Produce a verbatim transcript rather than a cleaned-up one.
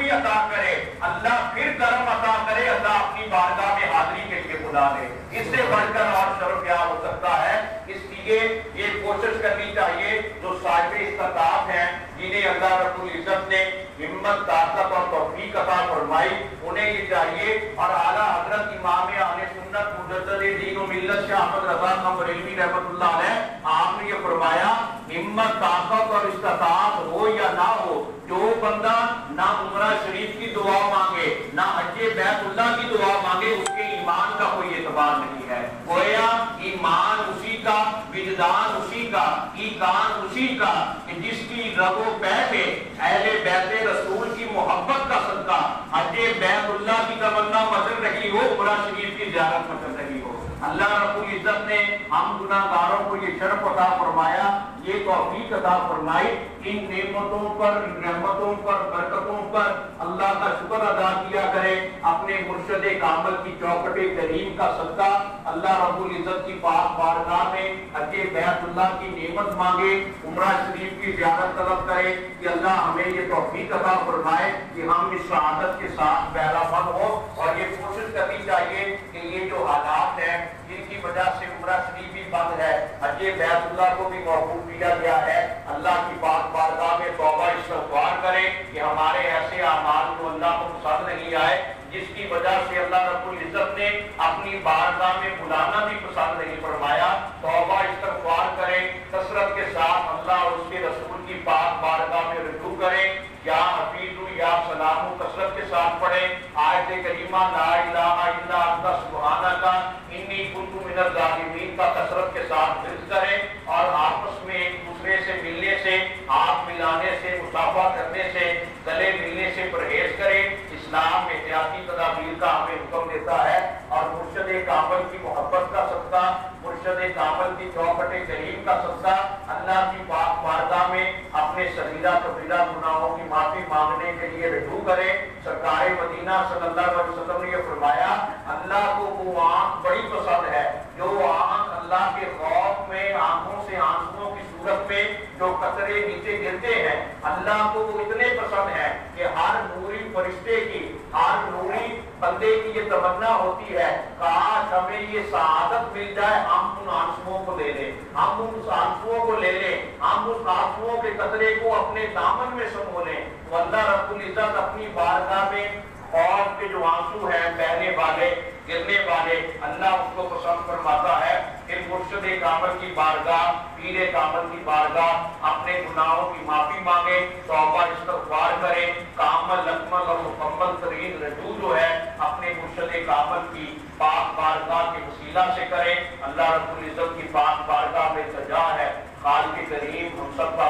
روشنی عطا کرے، اللہ پھر کرم عطا کرے، اللہ اپنی بارگاہ میں حاضری کے لیے بلا لے۔ اس سے بڑھ کر اور شرف کیا ہو سکتا ہے؟ اس لیے یہ کوشش کرنی چاہیے جو صاحب استطاعت ہیں، جنہیں اللہ رب العزت نے ہمت، طاقت اور توفیق عطا فرمائی، انہیں یہ چاہیے، اور اعلیٰ حضرت امام اہل سنت مجدد دین و ملت شاہ احمد رضا خان بریلوی رحمۃ اللہ علیہ، آپ نے یہ فرمایا ہمت، طاقت اور استطاعت ہو یا نہ ہو، جو بندہ نہ عمرہ شریف کی دعا مانگے نہ حج بیت اللہ کی دعا مانگے، اس کے ایمان کا کوئی اعتبار نہیں ہے۔ گویا ایمان اسی کا، وجدان اسی کا، ایقان اسی کا کہ جس کی رگ و پے میں اہل بیت رسول کی محبت کا صدقہ حج بیت اللہ کی تمنا مچل رہی ہو، عمرہ شریف کی زیارت مچل رہی ہو۔ اللہ رب العزت نے ہم گناہگاروں کو یہ شرف عطا فرمایا، یہ توفیق عطا فرمائی، ان نعمتوں پر، ان رحمتوں پر، برکتوں پر اللہ کا شکر ادا کیا کرے، اپنے مرشد کامل کی چوکھٹ کریم کا صدقہ اللہ رب العزت کی پاک بارگاہ میں حج بیت اللہ کی نعمت مانگے، عمرہ شریف کی زیارت طلب کرے کہ اللہ ہمیں یہ توفیق عطا فرمائے کہ ہم اس سعادت کے ساتھ بہرہ مند ہو۔ اور یہ کوشش کرنی چاہیے کہ یہ جو حالات ہیں جن کی وجہ سے عمرہ شریف بھی بند ہے، حج بیت اللہ کو بھی موقوف کیا گیا ہے، اللہ کی پاک بارگاہ میں توبہ استغفار کریں کہ ہمارے ایسے اعمال جو اللہ کو پسند نہیں آئے، جس کی وجہ سے اللہ رب العزت نے اپنی بارگاہ میں بلانا بھی پسند نہیں فرمایا، توبہ استغفار کریں، کثرت کے ساتھ اللہ اور اس کے رسول کی پاک بارگاہ میں رجوع کریں، یا حفیظ یا سلام کثرت کے ساتھ پڑھیں، آیت کریمہ لا الہ الا انت سبحانک انی کنت من الظالمین کا کثرت کے ساتھ ذکر کریں، اور آپس میں ایک دوسرے سے ملنے سے، ہاتھ ملانے سے، مصافحہ کرنے سے، گلے ملنے سے پرہیز کریں۔ اسلام احتیاطی تدابیر کا ہمیں حکم دیتا ہے، اور مرشد کامل کی محبت کا صدقہ، مرشد کامل کی چوکھٹ کریم کا صدقہ اللہ کی پاک بارگاہ میں اپنے صغیرہ کبیرہ گناہوں کی معافی مانگنے کے لیے رجوع کریں۔ سرکار مدینہ صلی اللہ علیہ وسلم نے یہ فرمایا اللہ کو وہ آنکھ بڑی پسند ہے جو آنکھ اللہ کے خوف میں آنکھوں سے آنسوؤں کی صورت میں جو قطرے نیچے گرتے ہیں، اللہ کو وہ اتنے پسند ہے کہ ہر نوری فرشتے کی، ہر نوری بندے کی یہ تمنا ہوتی ہے کاش ہمیں یہ سعادت مل جائے، ہم ان آنسوؤں کو لے لیں، ہم ان آنسوؤں کو لے لیں، ہم اس آنسوؤں کے قطرے کو اپنے دامن میں سمو لیں۔ تو اللہ رب العزت اپنی بارگاہ میں خوف کے جو آنسو ہیں بہنے والے، گرنے والے، اللہ اس کو پسند فرماتا ہے۔ پھر مرشد کامل کی بارگاہ، پیر کامل کی بارگاہ اپنے گناہوں کی معافی مانگے، توبہ استغفار کرے، کامل اکمل اور مکمل ترین رجوع جو ہے اپنے مرشد کامل کی پاک بارگاہ کے وسیلہ سے کرے۔ اللہ رب العزت کی پاک بارگاہ میں سجا ہے، خالق کریم ہم سب کا